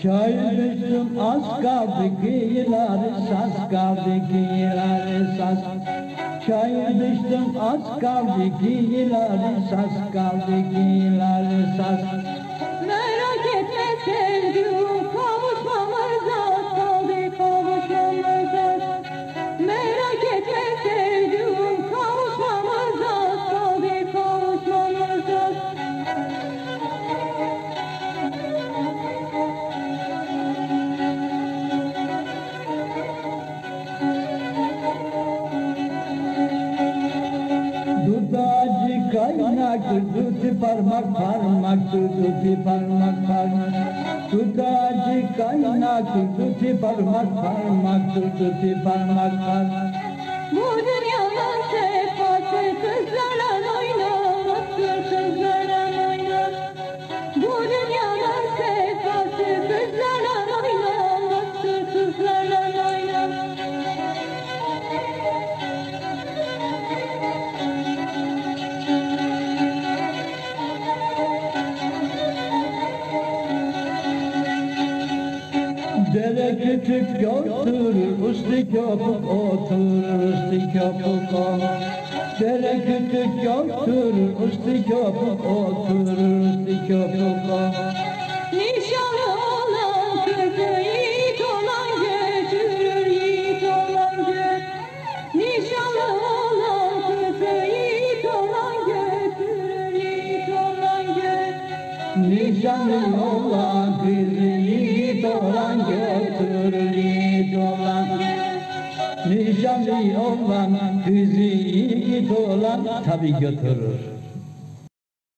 Çay düştüm az kaldı kıyıları saz kaldı kıyıları saz. Çay düştüm az kaldı kıyıları saz kaldı kıyıları saz. Merak etme sevdiğim kavuşmamız az kaldı kavuşmamız az. Merak etme sevdiğim kavuşmamız az kaldı kavuşmamız az. Dudacı kaynaktır, tuti parmak parmaktır, tuti parmak parmak. Dudacı kaynaktır, tuti parmak parmaktır, tuti parmak parmak. Bu dünyanın sefası kızlarla oynamazsın, kızlarla oynar. Bu dünyanın sefası kızlarla oynamazsın, kızlarla oynar. Dere küçük yoktur, üstü köpük oturur, üstü köpük oturur. Dere küçük yoktur, üstü köpük oturur, üstü köpük oturur. Nişanlı olan kızı yiğit olan götürür, yiğit olan götürür. Nişanlı olan kızı yiğit olan götürür, yiğit olan götürür. Nişanlı olan kızı yiğit olan götürür, yiğit olan. Nişanlı olan kızı yiğit olan tabi götürür.